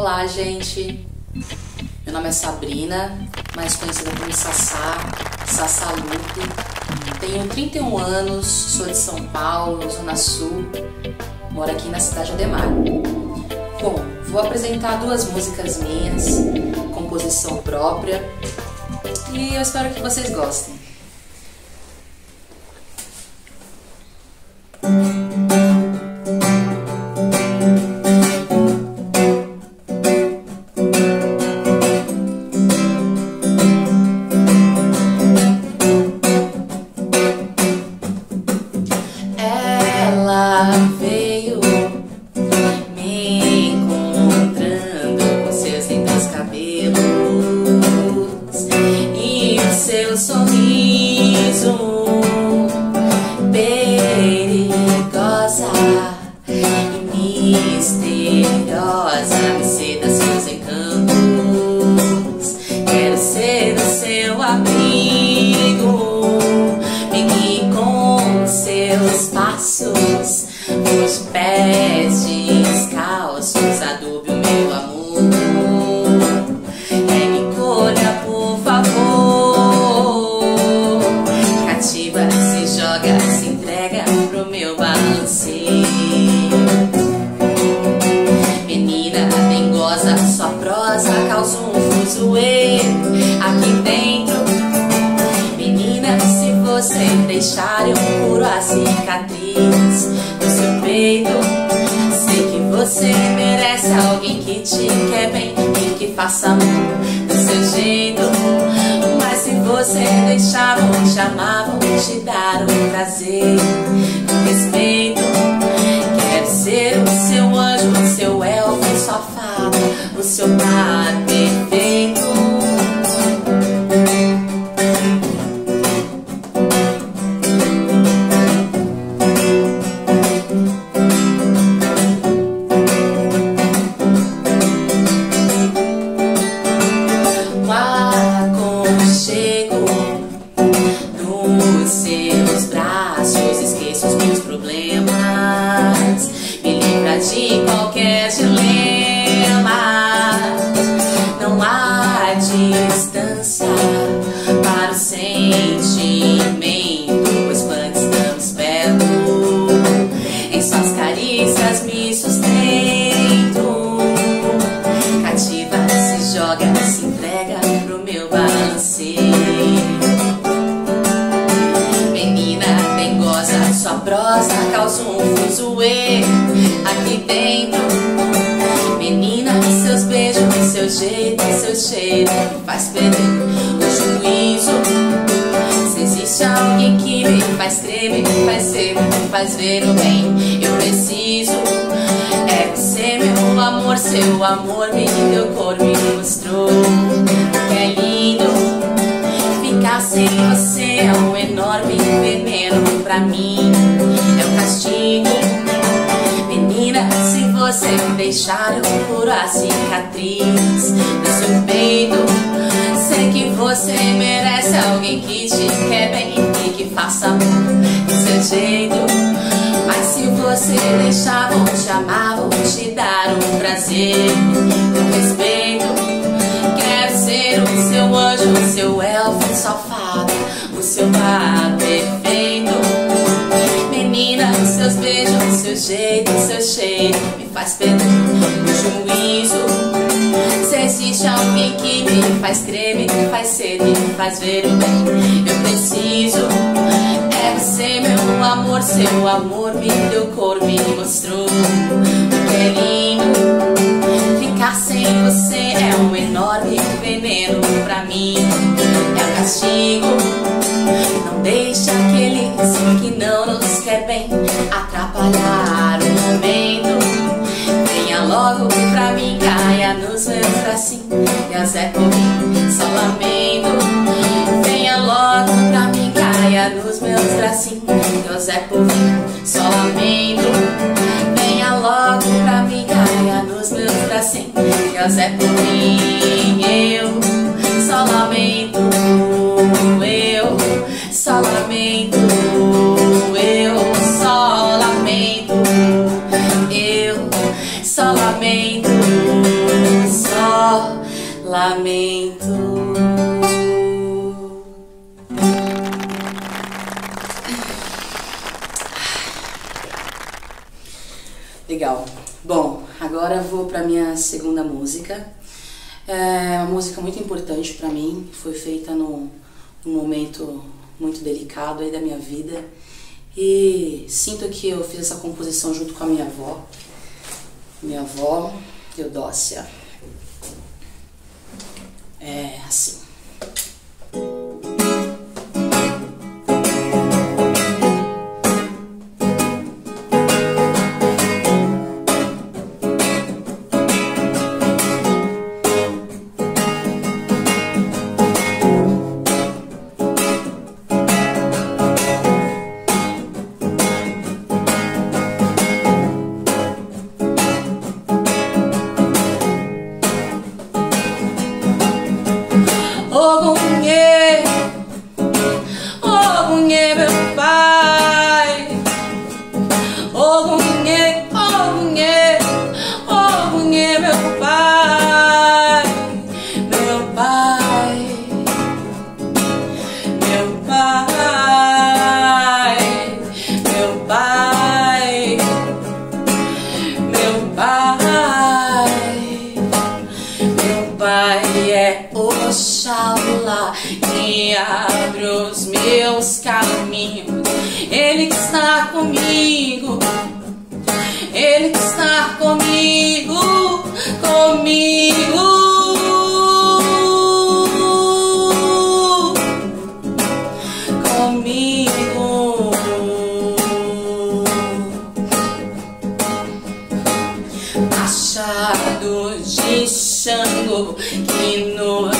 Olá, gente! Meu nome é Sabrina, mais conhecida como Sassá, Sassá Lupe. Tenho 31 anos, sou de São Paulo, Zona Sul, moro aqui na cidade de Ademar. Bom, vou apresentar duas músicas minhas, composição própria, e eu espero que vocês gostem. Ela veio me encontrando com seus lindos cabelos e o seu sorriso, perigosa e misteriosa, me seda seus encantos. Quero ser o seu amigo, me guie com seus passos, os pés descalços, adobe o meu amor. Me colha, por favor, cativa, se joga, se entrega pro meu balanceio. Menina dengosa, sua prosa causa um fuzuê aqui dentro. Menina, se você deixar eu curo a cicatriz do seu peito. Sei que você merece alguém que te quer bem e que faça amor do seu jeito. Mas se você deixar, vou te amar, vou te dar um prazer, um respeito. Quero ser o seu anjo, o seu elfo, sua fada, o seu par perfeito. Nos seus braços esqueço os meus problemas, me livra de qualquer dilema. Não há distância para o sentimento, pois quando estamos perto, em suas carícias me sustento. Cativa, se joga, se entrega pro meu balanceio. Sua prosa causa um fuzuê aqui dentro. Menina, seus beijos, seu jeito, seu cheiro me faz perder o juízo. Se existe alguém que me faz tremer, me faz ser, me faz ver o bem, eu preciso. É você, meu amor, seu amor me deu cor, me mostrou que é lindo. Ficar sem você é um enorme veneno pra mim, é um castigo. Menina, se você me deixar, eu curo a cicatriz do seu peito. Sei que você merece alguém que te quer bem e que faça amor do seu jeito. Mas se você deixar, vou te amar, vou te dar um prazer, um respeito. Quero ser o seu anjo, o seu elfo, sua fada, o seu par perfeito. Menina, seus beijos, seu jeito, seu cheiro me faz perder o juízo. Se existe alguém que me faz crer, me faz ser, me faz ver o bem, eu preciso. É você, meu amor, seu amor me deu cor, me mostrou o que é lindo. Ficar sem você é um enorme veneno pra mim, é um castigo. Não deixa aqueles que não nos quer bem atrapalhar o momento. Venha logo pra mim, caia nos meus bracinhos, e a Zé por mim, só lamento. Venha logo pra mim, caia nos meus bracinhos, e a Zé por mim, só lamento. Venha logo pra mim, caia nos meus bracinhos, e a Zé por mim, eu só lamento. Eu só lamento, eu só lamento, eu só lamento. agora eu vou para minha segunda música. É uma música muito importante para mim, foi feita num momento muito delicado aí da minha vida. E sinto que eu fiz essa composição junto com a minha avó, Eudócia. É assim. Oxalá que abre os meus caminhos. Ele que está comigo, Ele que está comigo, comigo, comigo. Machado de Xangô que nos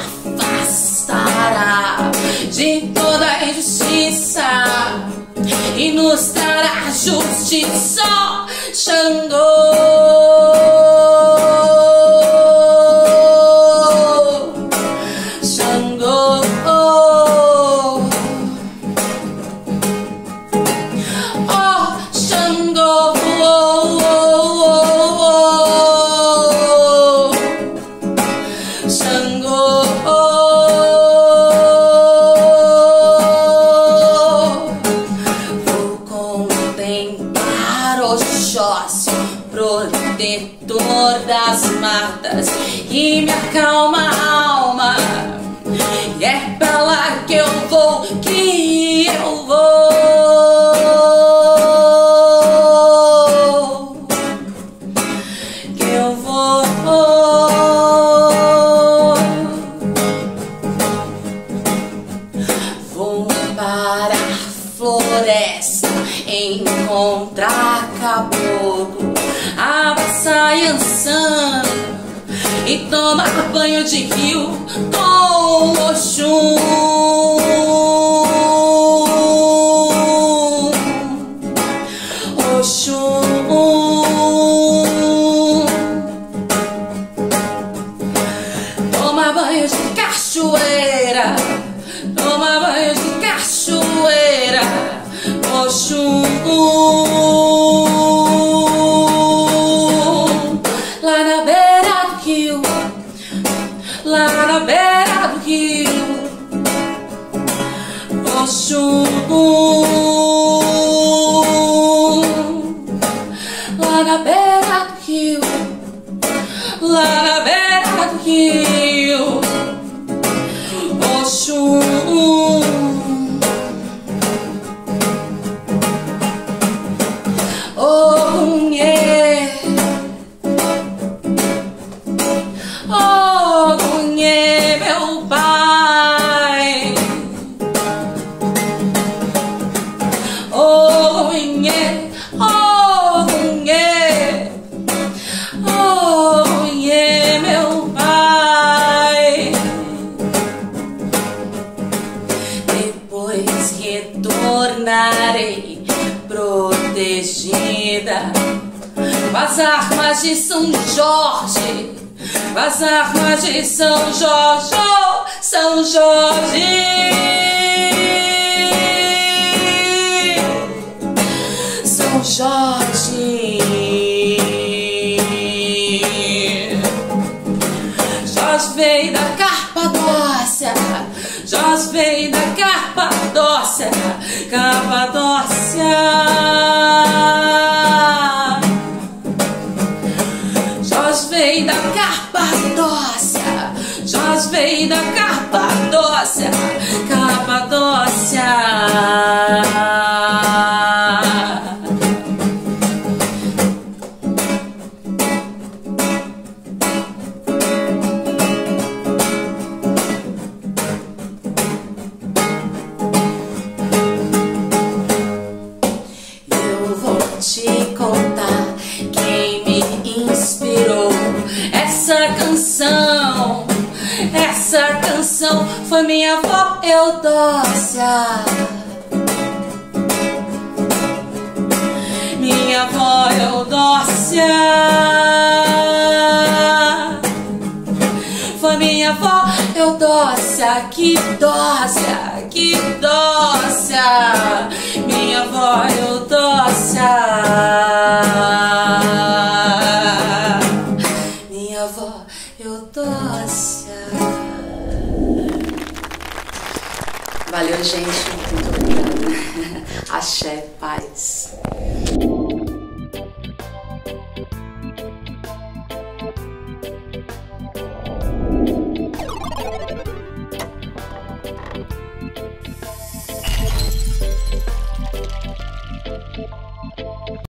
afastará de toda injustiça e nos dará justiça. Xangô, Xangô, oh Xangô, Xangô, vou contemplar Oxóssi, protetor das matas, e me acalma a alma. E é pra lá que eu vou, que eu vou, que eu vou. Vou para a floresta encontrar caboclo, abraçar Yansan e tomar banho de rio com Oxum. Oxum, toma banho de cachoeira, toma banho de cachoeira, Oxum. Lá na beira do rio, lá na beira do rio, Oxum. Lá na beira do rio, lá na beira do rio, Oxum. Oh, yeah. Oh, yeah, meu pai. Oh, yeah. Oh, yeah. Oh, yeah, meu pai. Depois retornarei protegida com as armas de São Jorge, com as armas de São Jorge, oh, São Jorge. São Jorge, Jorge veio da Capadócia, Jorge veio da Capadócia, Capadócia. Capadócia, Capadócia. Eu vou te contar quem me inspirou. Essa canção foi minha avó Eudócia. Minha avó Eudócia. Foi minha avó Eudócia. Que dócia, que dócia. Minha avó Eudócia. Minha avó Eudócia. Valeu, gente. Muito obrigada. Axé, paz.